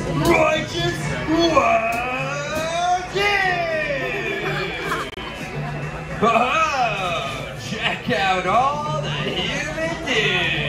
Righteous Walking! Check out all the human dudes!